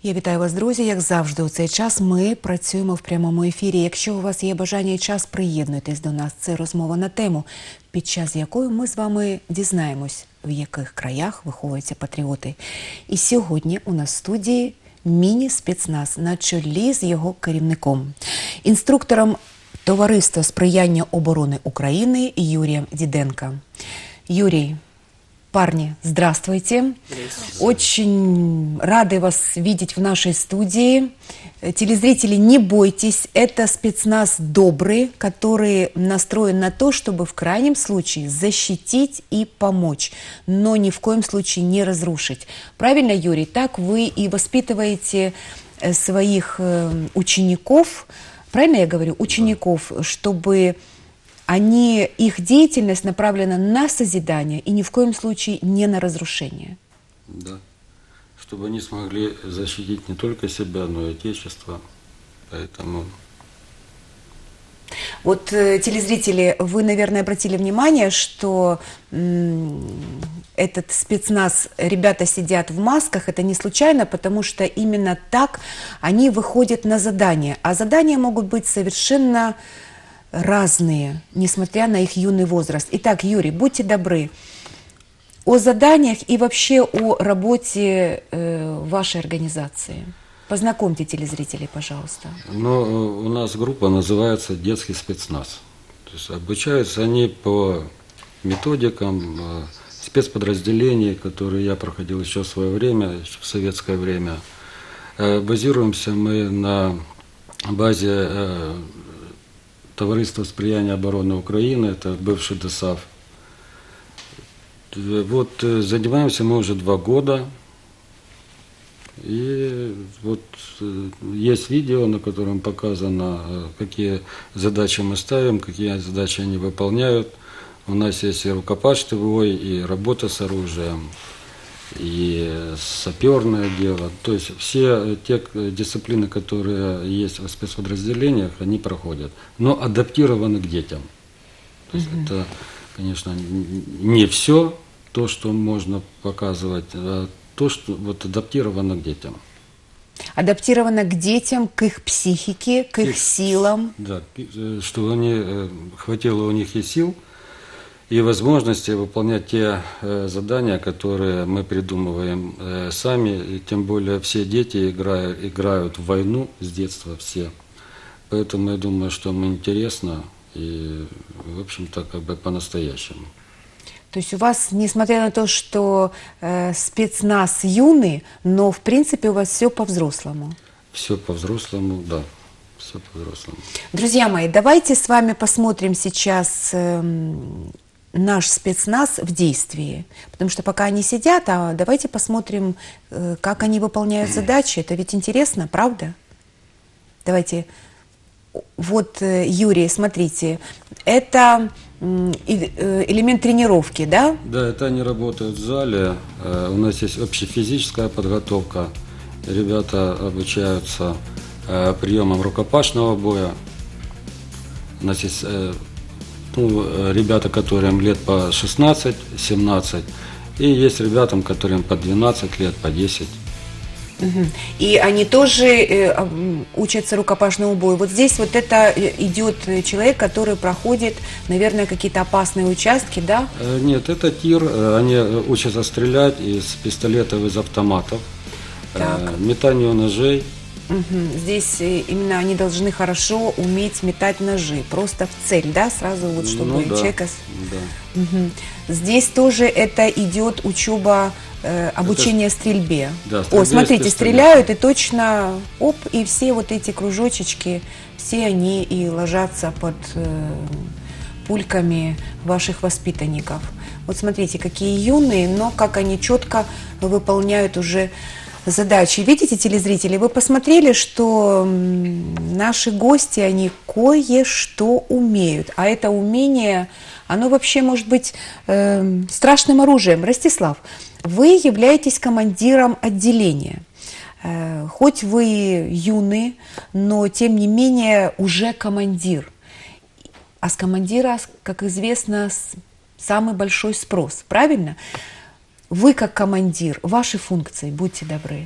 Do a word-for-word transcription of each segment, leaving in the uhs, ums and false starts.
Я вітаю вас, друзі. Як завжди, у цей час ми працюємо в прямому ефірі. Якщо у вас є бажання і час, приєднуйтесь до нас. Це розмова на тему, під час якої ми з вами дізнаємось, в яких краях виховуються патріоти. І сьогодні у нас в студії міні-спецназ на чолі з його керівником, інструктором Товариства сприяння оборони України Юрієм Діденко. Юрий, парни, здравствуйте. Очень рады вас видеть в нашей студии. Телезрители, не бойтесь, это спецназ добрый, который настроен на то, чтобы в крайнем случае защитить и помочь, но ни в коем случае не разрушить. Правильно, Юрий? Так вы и воспитываете своих учеников, правильно я говорю, учеников, чтобы... Они, их деятельность направлена на созидание и ни в коем случае не на разрушение. Да, чтобы они смогли защитить не только себя, но и Отечество. Поэтому... Вот, телезрители, вы, наверное, обратили внимание, что м- этот спецназ, ребята сидят в масках, это не случайно, потому что именно так они выходят на задания. А задания могут быть совершенно... разные, несмотря на их юный возраст. Итак, Юрий, будьте добры, о заданиях и вообще о работе э, вашей организации. Познакомьте телезрителей, пожалуйста. Ну, у нас группа называется «Детский спецназ». То есть обучаются они по методикам э, спецподразделений, которые я проходил еще в свое время, еще в советское время. Э, базируемся мы на базе э, Товариство сприяння обороны Украины, это бывший ДОСААФ. Вот занимаемся мы уже два года. И вот есть видео, на котором показано, какие задачи мы ставим, какие задачи они выполняют. У нас есть и рукопашный бой, и работа с оружием, и саперное дело. То есть все те дисциплины, которые есть в спецподразделениях, они проходят. Но адаптированы к детям. То есть mm-hmm. это, конечно, не все то, что можно показывать, а то, что вот адаптировано к детям. Адаптировано к детям, к их психике, к их, их силам. Да, чтобы они, хватило у них и сил, и возможности выполнять те э, задания, которые мы придумываем э, сами. И тем более все дети играют, играют в войну с детства все. Поэтому я думаю, что им интересно и, в общем-то, как бы по-настоящему. То есть у вас, несмотря на то, что э, спецназ юный, но в принципе у вас все по-взрослому? Все по-взрослому, да. Все по-взрослому. Друзья мои, давайте с вами посмотрим сейчас... Э, наш спецназ в действии. Потому что пока они сидят, а давайте посмотрим, как они выполняют задачи. Это ведь интересно, правда? Давайте. Вот, Юрий, смотрите, это элемент тренировки, да? Да, это они работают в зале. У нас есть общефизическая подготовка. Ребята обучаются приемам рукопашного боя. У нас есть... Ну, ребята, которым лет по шестнадцать-семнадцать, и есть ребятам, которым по двенадцать лет, по десять. Угу. И они тоже э, учатся рукопашному бою. Вот здесь вот это идет человек, который проходит, наверное, какие-то опасные участки, да? Нет, это тир. Они учатся стрелять из пистолетов, из автоматов, так. Метанию ножей. Угу. Здесь именно они должны хорошо уметь метать ножи, просто в цель, да, сразу вот чтобы ну, да, человека... Да. Угу. Здесь тоже это идет учеба, э, обучение это... стрельбе. Да, стрельбе. О, смотрите, стреляют и точно, оп, и все вот эти кружочечки, все они и ложатся под э, пульками ваших воспитанников. Вот смотрите, какие юные, но как они четко выполняют уже задачи. Видите, телезрители, вы посмотрели, что наши гости, они кое-что умеют. А это умение, оно вообще может быть э, страшным оружием. Ростислав, вы являетесь командиром отделения. Э, хоть вы юный, но тем не менее уже командир. А с командира, как известно, самый большой спрос. Правильно? Вы как командир, ваши функции, будьте добры.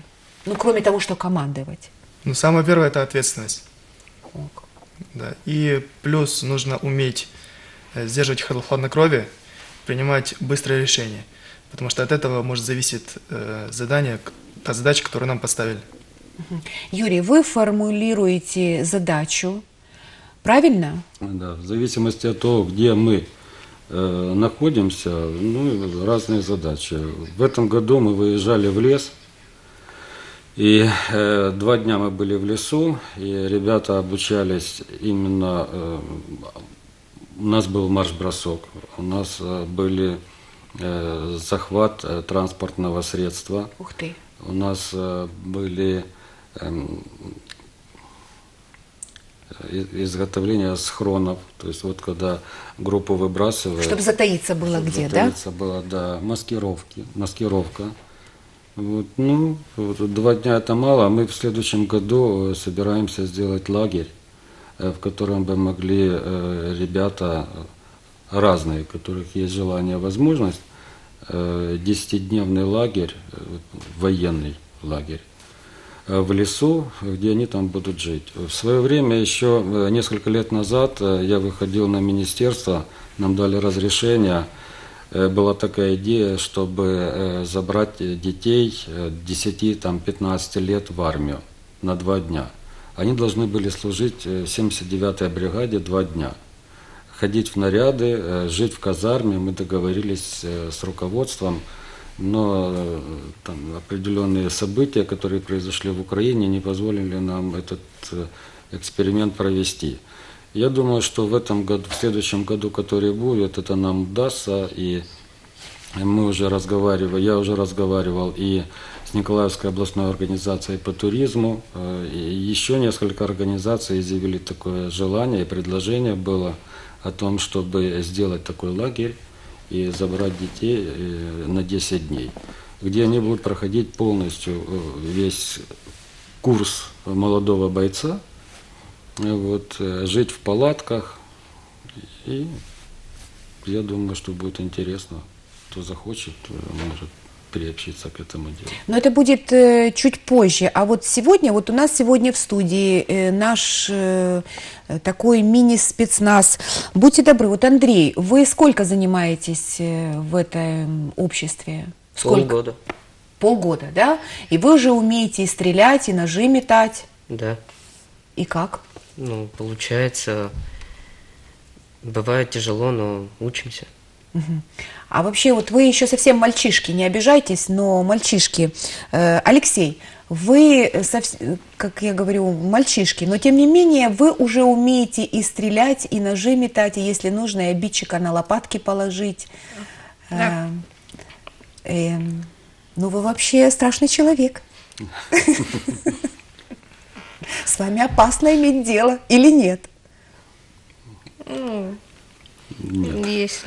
Ну, кроме того, что командовать. Ну, самое первое – это ответственность. О, как. Да. И плюс нужно уметь э, сдерживать хл- хладнокровие, принимать быстрые решения. Потому что от этого может зависеть э, задание, к- та задача, которую нам поставили. Юрий, вы формулируете задачу, правильно? Да, в зависимости от того, где мы э, находимся, ну, разные задачи. В этом году мы выезжали в лес, и э, два дня мы были в лесу, и ребята обучались именно, э, у нас был марш-бросок, у нас э, были э, захват э, транспортного средства, Ух ты. у нас э, были эм, и- изготовление схронов, то есть вот когда группу выбрасывают, Чтобы затаиться было чтобы где, да? затаиться было, да, маскировки, маскировка. Вот, ну, вот два дня это мало, а мы в следующем году э, собираемся сделать лагерь, э, в котором бы могли э, ребята э, разные, у которых есть желание, возможность, э, десятидневный лагерь, э, военный лагерь, э, в лесу, где они там будут жить. В свое время, еще э, несколько лет назад, э, я выходил на министерство, нам дали разрешение. Э, Была такая идея, чтобы э, забрать э, детей э, десяти-пятнадцати лет в армию на два дня. Они должны были служить э, в семьдесят девятой бригаде два дня. Ходить в наряды, э, жить в казарме. Мы договорились э, с руководством, но э, там определенные события, которые произошли в Украине, не позволили нам этот э, эксперимент провести. Я думаю, что в этом году, в следующем году, который будет, это нам удастся, и мы уже разговаривали, я уже разговаривал и с Николаевской областной организацией по туризму, э, и еще несколько организаций изъявили такое желание и предложение было о том, чтобы сделать такой лагерь и забрать детей э, на десять дней, где они будут проходить полностью э, весь курс молодого бойца, вот, э, жить в палатках, и я думаю, что будет интересно. Кто захочет, э, может приобщиться к этому делу. Но это будет э, чуть позже. А вот сегодня, вот у нас сегодня в студии э, наш э, такой мини-спецназ. Будьте добры, вот Андрей, вы сколько занимаетесь э, в этом обществе? Сколько? Полгода. Полгода, да? И вы уже умеете и стрелять, и ножи метать. Да. И как? Ну, получается, бывает тяжело, но учимся. Мгм. А вообще, вот вы еще совсем мальчишки, не обижайтесь, но мальчишки. Э, Алексей, вы, совс- как я говорю, мальчишки, но тем не менее вы уже умеете и стрелять, и ножи метать, и если нужно, и обидчика на лопатки положить. Э, э, ну, вы вообще страшный человек. С вами опасно иметь дело или нет? Нет. Если.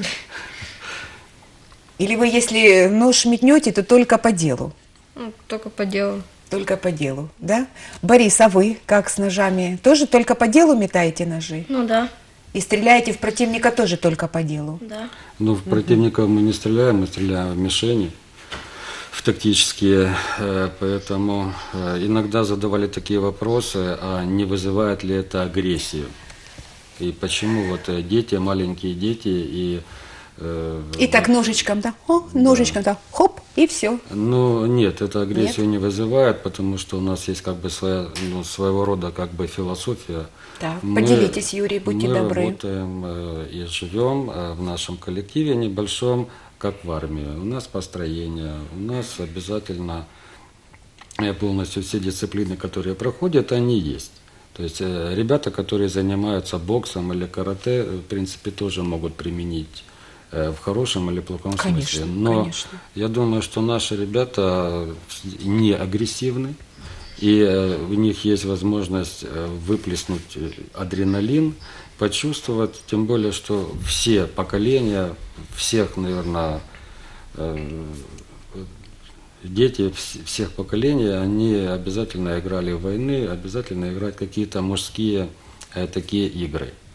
Или вы, если нож метнете, то только по делу? Ну, только по делу. Только по делу, да? Борис, а вы как с ножами? Тоже только по делу метаете ножи? Ну да, И стреляете в противника тоже только по делу? да. Ну, в противников мы не стреляем, мы стреляем в мишени, в тактические, э, поэтому э, иногда задавали такие вопросы, а не вызывает ли это агрессию? И почему вот э, дети, маленькие дети и... э, И так ножичком, да? О, ножичком, да. Хоп, и все. Ну, нет, это агрессию не вызывает, потому что у нас есть как бы своя, ну, своего рода как бы философия. Так, Мы- поделитесь, Юрий, будьте мы добры. работаем э, и живем э, в нашем коллективе небольшом, как в армии. У нас построение, у нас обязательно э, полностью все дисциплины, которые проходят, они есть. То есть э, ребята, которые занимаются боксом или карате, в принципе, тоже могут применить э, в хорошем или плохом Конечно, смысле. Но конечно. я думаю, что наши ребята не агрессивны, и э, у них есть возможность э, выплеснуть э, адреналин, почувствовать, тем более, что все поколения, всех, наверное, э, дети вс- всех поколений, они обязательно играли в войны, обязательно играть какие-то мужские э, такие игры.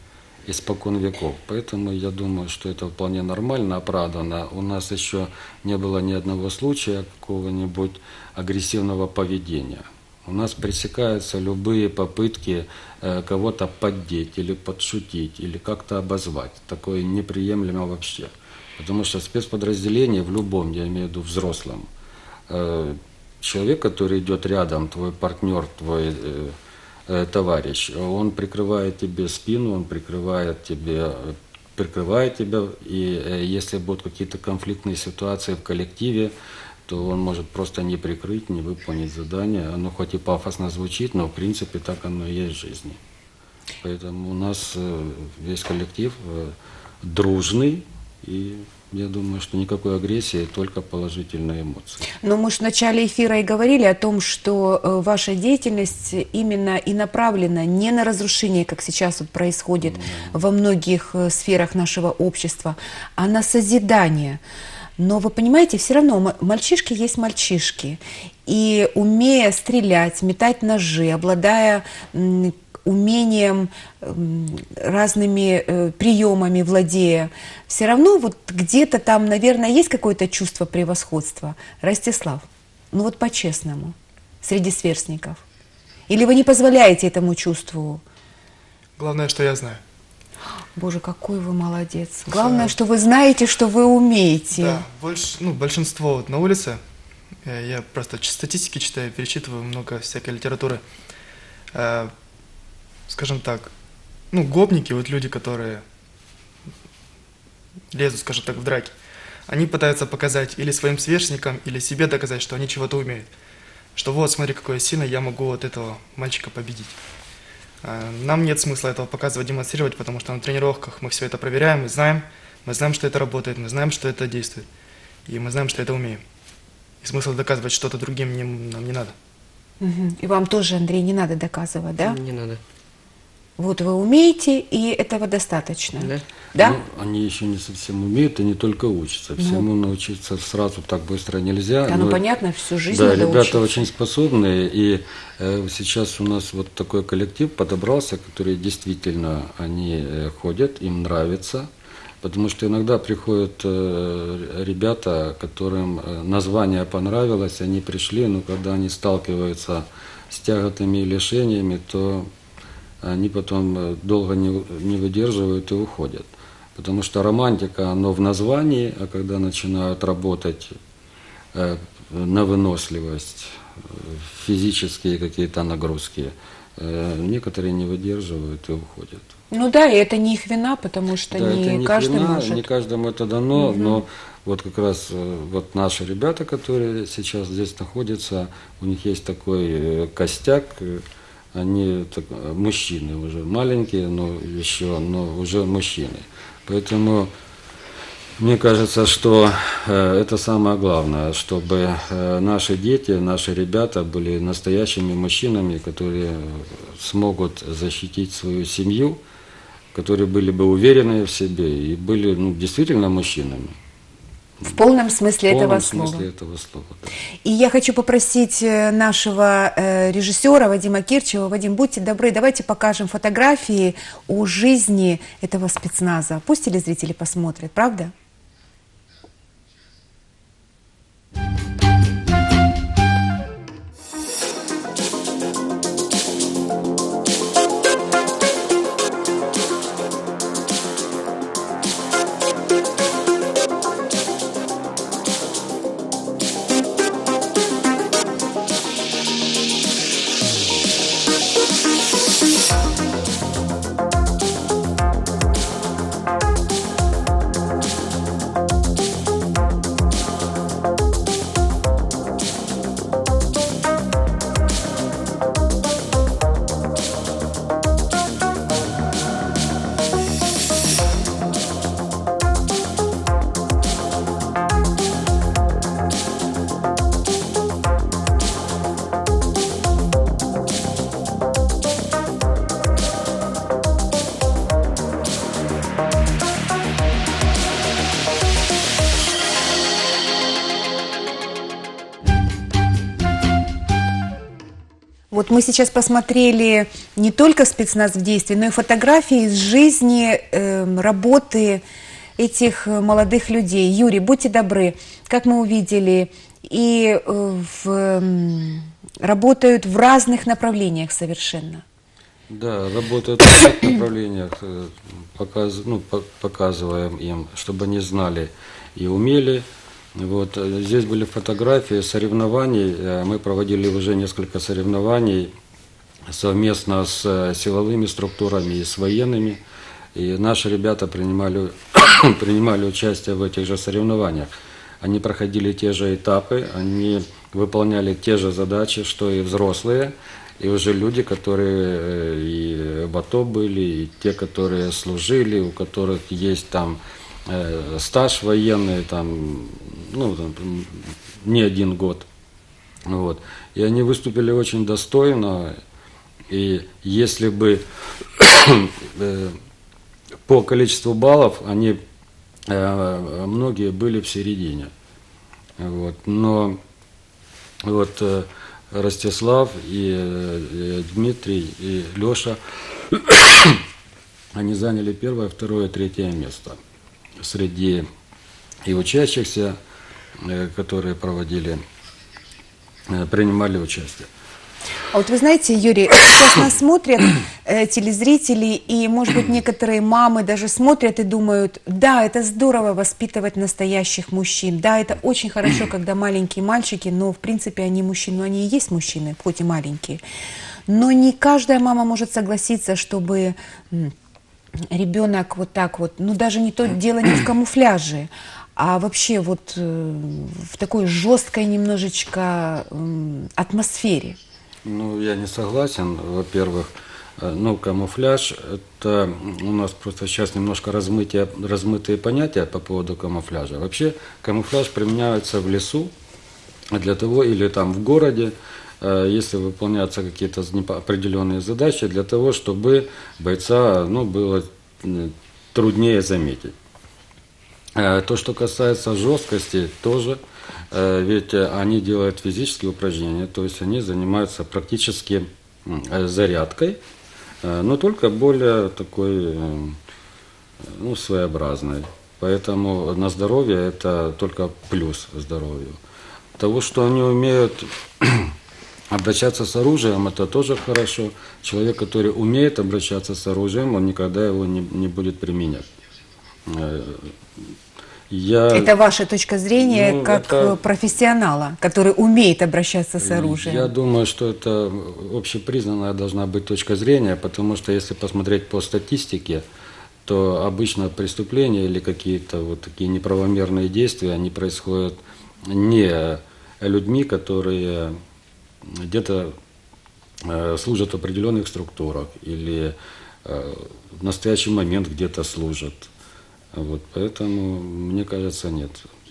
испокон веков. Поэтому я думаю, что это вполне нормально, оправдано. У нас еще не было ни одного случая какого-нибудь агрессивного поведения. У нас пресекаются любые попытки э, кого-то поддеть или подшутить, или как-то обозвать. Такое неприемлемо вообще. Потому что спецподразделение в любом, я имею в виду взрослом, э, человек, который идет рядом, твой партнер, твой э, э, товарищ, он прикрывает тебе спину, он прикрывает тебе, прикрывает тебя, и э, если будут какие-то конфликтные ситуации в коллективе, то он может просто не прикрыть, не выполнить задание. Оно хоть и пафосно звучит, но в принципе так оно и есть в жизни. Поэтому у нас э, весь коллектив э, дружный, и я думаю, что никакой агрессии, только положительные эмоции. Но мы же в начале эфира и говорили о том, что э, ваша деятельность именно и направлена не на разрушение, как сейчас вот происходит во многих э, сферах нашего общества, а на созидание. Но вы понимаете, все равно м- мальчишки есть мальчишки. И умея стрелять, метать ножи, обладая м, умением, м, разными э, приемами владея, все равно вот где-то там, наверное, есть какое-то чувство превосходства. Ростислав, ну вот по-честному, среди сверстников. Или вы не позволяете этому чувству? Главное, что я знаю. Боже, какой вы молодец. Главное, что вы знаете, что вы умеете. Да, больше, ну, большинство вот на улице, э, я просто ч- статистики читаю, перечитываю много всякой литературы. Э, Скажем так, ну, гопники, вот люди, которые лезут, скажем так, в драки, они пытаются показать или своим сверстникам, или себе доказать, что они чего-то умеют. Что вот, смотри, какой я сильный, я могу вот этого мальчика победить. Э, Нам нет смысла этого показывать, демонстрировать, потому что на тренировках мы все это проверяем, мы знаем, мы знаем, что это работает, мы знаем, что это действует, и мы знаем, что это умеем. И смысл доказывать что-то другим не- нам не надо. Мгм. И вам тоже, Андрей, не надо доказывать, да? Не надо. Вот вы умеете, и этого достаточно. Да. Да? Ну, они еще не совсем умеют, они только учатся. Всему научиться сразу так быстро нельзя. Да, ну но- понятно, всю жизнь Да, надо ребята учиться. очень способные, и э, сейчас у нас вот такой коллектив подобрался, который действительно, они э, ходят, им нравится, потому что иногда приходят э, ребята, которым э, название понравилось, они пришли, но когда они сталкиваются с тяготами и лишениями, то они потом э, долго не, у- не выдерживают и уходят. Потому что романтика, оно в названии, а когда начинают работать э, на выносливость, э, физические какие-то нагрузки, э, некоторые не выдерживают и уходят. Ну да, и это не их вина, потому что Да, не, это не каждый вина, может. не каждому это дано, но вот как раз э, вот наши ребята, которые сейчас здесь находятся, у них есть такой э, костяк, э, они так, э, мужчины уже маленькие, но еще, но уже мужчины. Поэтому мне кажется, что э, это самое главное, чтобы э, наши дети, наши ребята были настоящими мужчинами, которые смогут защитить свою семью, которые были бы уверены в себе и были ну, действительно мужчинами. В полном смысле В полном этого слова. смысле этого слова. Да. И я хочу попросить э, нашего э, режиссера Вадима Кирчева. Вадим, будьте добры, давайте покажем фотографии о жизни этого спецназа. Пусть телезрители посмотрят, правда? вот мы сейчас посмотрели не только спецназ в действии, но и фотографии из жизни, э, работы этих э, молодых людей. Юрий, будьте добры, как мы увидели, и э, в, м, работают в разных направлениях совершенно. Да, работают в разных направлениях, э, показ- ну, по- показываем им, чтобы они знали и умели. Вот, э, здесь были фотографии соревнований, э, мы проводили уже несколько соревнований совместно с э, силовыми структурами и с военными, и наши ребята принимали, принимали участие в этих же соревнованиях. Они проходили те же этапы, они выполняли те же задачи, что и взрослые, и уже люди, которые э, и в АТО были, и те, которые служили, у которых есть там э, стаж военный, там, ну, там, не один год. Вот. И они выступили очень достойно, и если бы э, по количеству баллов они э, многие были в середине. Вот. Но вот э, Ростислав и э, Дмитрий и Леша, они заняли первое, второе, третье место среди и учащихся, э, которые проводили, э, принимали участие. А вот вы знаете, Юрий, сейчас нас смотрят э, телезрители, и, может быть, некоторые мамы даже смотрят и думают, да, это здорово воспитывать настоящих мужчин, да, это очень хорошо, когда маленькие мальчики, но, в принципе, они мужчины, но они и есть мужчины, хоть и маленькие. Но не каждая мама может согласиться, чтобы м, ребенок вот так вот, ну, даже не то дело не в камуфляже, а вообще вот э, в такой жесткой немножечко э, атмосфере. Ну, я не согласен. Во-первых, э, ну, камуфляж, это у нас просто сейчас немножко размытие, размытые понятия по поводу камуфляжа. Вообще, камуфляж применяется в лесу для того, или там в городе, э, если выполняются какие-то определенные задачи, для того, чтобы бойца, ну, было э, труднее заметить. Э, то, что касается жесткости, тоже. Ведь они делают физические упражнения, то есть они занимаются практически зарядкой, но только более такой, ну, своеобразной. Поэтому на здоровье это только плюс здоровью. Того, что они умеют обращаться с оружием, это тоже хорошо. Человек, который умеет обращаться с оружием, он никогда его не, не будет применять. Я, это ваша точка зрения, ну, как это, профессионала, который умеет обращаться с оружием? Я думаю, что это общепризнанная должна быть точка зрения, потому что если посмотреть по статистике, то обычно преступления или какие-то вот такие неправомерные действия, они происходят не людьми, которые где-то э, служат в определенных структурах или э, в настоящий момент где-то служат. Вот, поэтому, мне кажется, нет.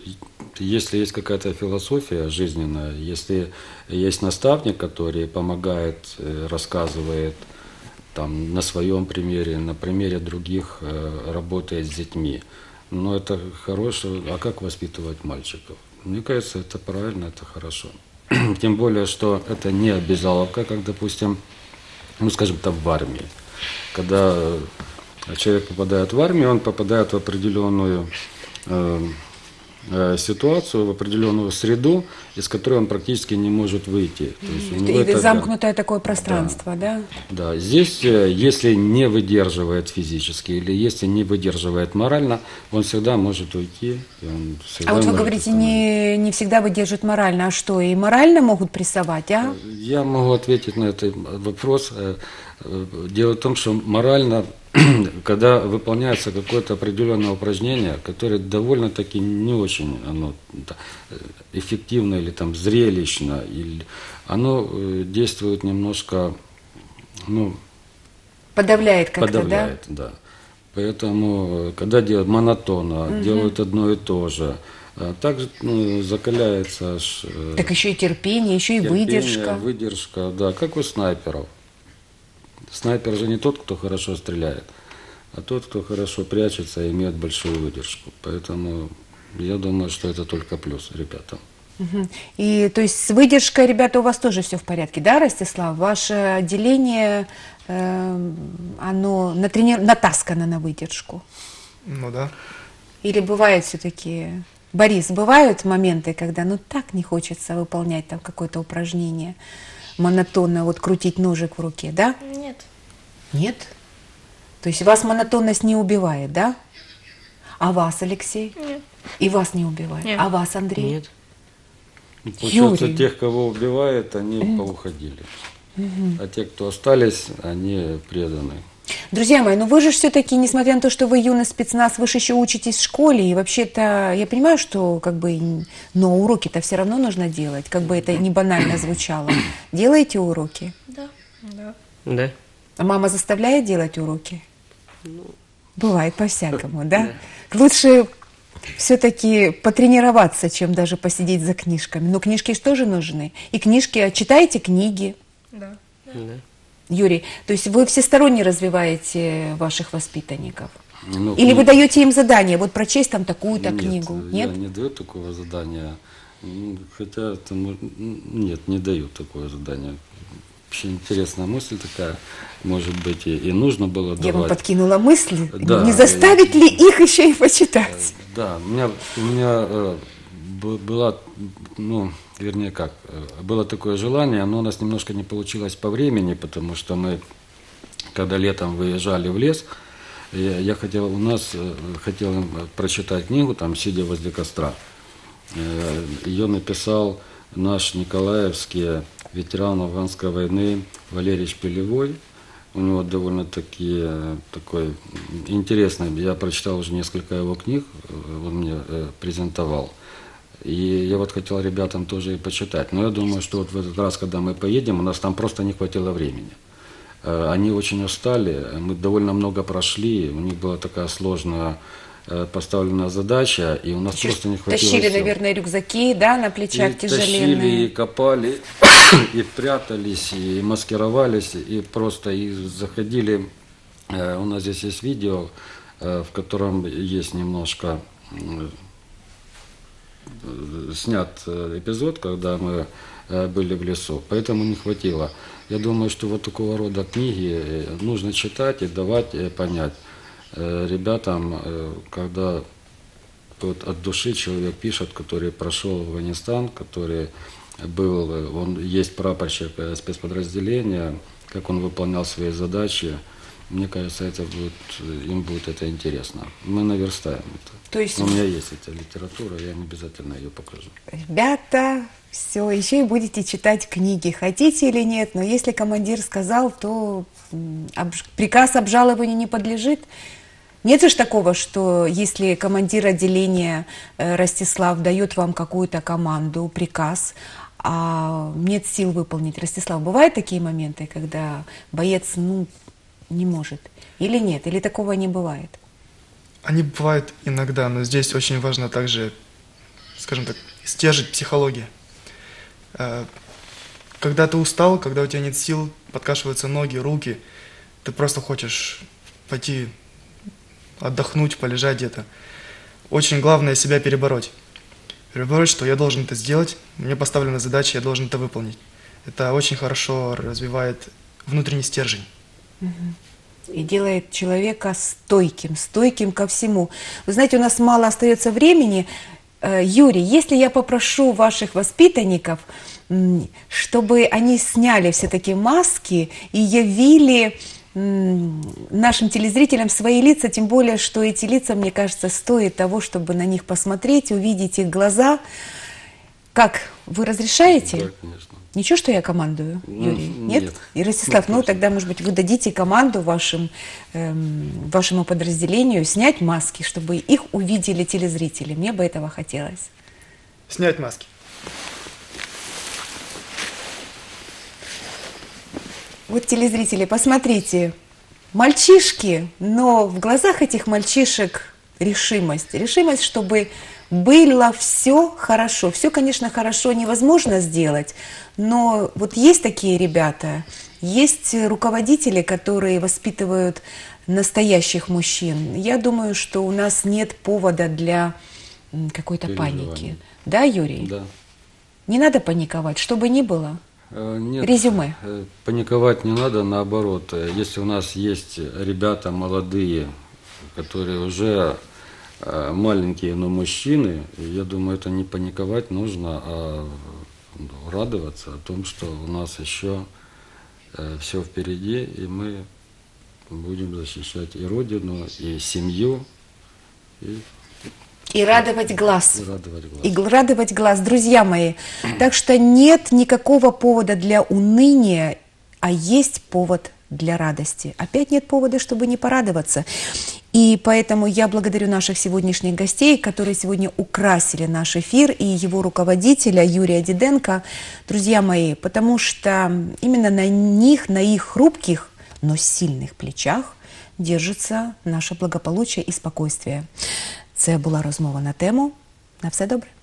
Если есть какая-то философия жизненная, если есть наставник, который помогает, рассказывает там, на своем примере, на примере других, работает с детьми, ну, это хорошо. А как воспитывать мальчиков? Мне кажется, это правильно, это хорошо. Тем более, что это не обязаловка, как, допустим, ну, скажем, там в армии. Когда человек попадает в армию, он попадает в определенную э, э, ситуацию, в определенную среду, из которой он практически не может выйти. То есть у него И это, замкнутое такое пространство, да? Да, да. Здесь, если не выдерживает физически или если не выдерживает морально, он всегда может уйти. И он всегда а вот вы может говорите, не, не всегда выдерживает морально. А что, и морально могут прессовать, а? Я могу ответить на этот вопрос. Дело в том, что морально, когда выполняется какое-то определенное упражнение, которое довольно-таки не очень оно, эффективно или там зрелищно, или, оно действует немножко, ну, подавляет как-то, подавляет, да? да. Поэтому, когда делают монотонно, угу. делают одно и то же, также ну, закаляется аж, так еще и терпение, еще и терпение, выдержка. Выдержка, да, как у снайперов. Снайпер же не тот, кто хорошо стреляет, а тот, кто хорошо прячется и имеет большую выдержку. Поэтому я думаю, что это только плюс ребятам. Мгм. И то есть с выдержкой, ребята, у вас тоже все в порядке, да, Ростислав? Ваше отделение, э, оно натрени... натаскано на выдержку? Ну да. Или бывает все-таки... Борис, бывают моменты, когда ну так не хочется выполнять там какое-то упражнение, монотонно вот крутить ножик в руке, да? Нет. Нет? То есть вас монотонность не убивает, да? А вас, Алексей? Нет. И вас не убивает? Нет. А вас, Андрей? Нет. Ну, Получается, Юрий. тех, кого убивает, они поуходили. А те, кто остались, они преданы. Друзья мои, ну вы же все-таки, несмотря на то, что вы юный спецназ, вы же еще учитесь в школе, и вообще-то я понимаю, что как бы, н- но уроки-то все равно нужно делать, как бы это не банально звучало. Делаете уроки? Да. Да. Да. А мама заставляет делать уроки? Бывает по-всякому, да? Лучше все-таки потренироваться, чем даже посидеть за книжками. Но книжки же тоже нужны. И книжки, а читаете книги, Да. Да. Юрий. То есть вы всесторонне развиваете ваших воспитанников? Ну, Или кни- вы даете им задание, вот прочесть там такую-то Нет, книгу? я Нет? не даю такого задания. М, Хотя, это, мож- м, нет, не даю такое задание. Вообще интересная мысль такая, может быть, и, и нужно было Я вам давать. подкинула мысль, Да, не заставить ли их еще и почитать? Да, у меня, у меня э, б- была, ну, вернее как, э, было такое желание, но у нас немножко не получилось по времени, потому что мы, когда летом выезжали в лес, я, я хотел, у нас э, хотел им прочитать книгу, там, сидя возле костра. Э, Ее написал наш николаевский ветеран афганской войны Валерий Шпилевой. У него довольно-таки э, такой м, интересный, я прочитал уже несколько его книг, э, он мне э, презентовал. И я вот хотел ребятам тоже и почитать. Но я думаю, что вот в этот раз, когда мы поедем, у нас там просто не хватило времени. Э, Они очень устали, мы довольно много прошли, у них была такая сложная э, поставленная задача, и у нас Еще просто не хватило тащили, сил. наверное, рюкзаки, да, на плечах И тяжеленные. тащили, и копали, и прятались, и маскировались, и просто и заходили. Э, У нас здесь есть видео, э, в котором есть немножко м, э, снят э, эпизод, когда мы э, были в лесу, поэтому не хватило. Я думаю, что вот такого рода книги э, нужно читать и давать э, понять э, ребятам, э, когда вот от души человек пишет, который прошел Афганистан, который был, э, он есть прапорщик э, спецподразделения, как он выполнял свои задачи. Мне кажется, это будет, э, им будет это интересно. Мы наверстаем это. То есть- У меня есть эта литература, я им обязательно ее покажу. Ребята, все, еще и будете читать книги, хотите или нет, но если командир сказал, то м, обж- приказ обжалованию не подлежит. Нет же ж такого, что если командир отделения э, Ростислав дает вам какую-то команду, приказ, а нет сил выполнить. Ростислав, бывают такие моменты, когда боец, ну, не может? Или нет? Или такого не бывает? Они бывают иногда, но здесь очень важно также, скажем так, стержить психология. Э, Когда ты устал, когда у тебя нет сил, подкашиваются ноги, руки, ты просто хочешь пойти отдохнуть, полежать где-то. Очень главное себя перебороть. Перебороть, что я должен это сделать, мне поставлена задача, я должен это выполнить. Это очень хорошо развивает внутренний стержень. И делает человека стойким, стойким ко всему. Вы знаете, у нас мало остается времени. Э, Юрий, если я попрошу ваших воспитанников, м, чтобы они сняли все-таки маски и явили м, нашим телезрителям свои лица, тем более, что эти лица, мне кажется, стоят того, чтобы на них посмотреть, увидеть их глаза. Как, вы разрешаете? Да, конечно. Ничего, что я командую, Ну, Юрий? Нет? нет. И Ростислав, Ну, ну, точно. тогда, может быть, вы дадите команду вашим, эм, вашему подразделению снять маски, чтобы их увидели телезрители. Мне бы этого хотелось. Снять маски. Вот, телезрители, посмотрите. Мальчишки, но в глазах этих мальчишек решимость. Решимость, чтобы было все хорошо. Все, конечно, хорошо невозможно сделать, но вот есть такие ребята, есть руководители, которые воспитывают настоящих мужчин. Я думаю, что у нас нет повода для м, какой-то Переживаний. паники. Да, Юрий? Да. Не надо паниковать, что бы ни было. Э, Нет, Резюме. э, паниковать не надо, наоборот. Э, Если у нас есть ребята молодые, которые уже э, маленькие, но мужчины, я думаю, это не паниковать нужно, а ну, радоваться о том, что у нас еще все впереди, и мы будем защищать и Родину, и семью, и, И радовать глаз. и радовать глаз. И гл- радовать глаз, друзья мои. Так что нет никакого повода для уныния, а есть повод для радости. Опять нет повода, чтобы не порадоваться. И поэтому я благодарю наших сегодняшних гостей, которые сегодня украсили наш эфир, и его руководителя Юрия Диденко, друзья мои, потому что именно на них, на их хрупких, но сильних плечах держится наше благополучие і спокойствие. Це була розмова на тему. На все добре.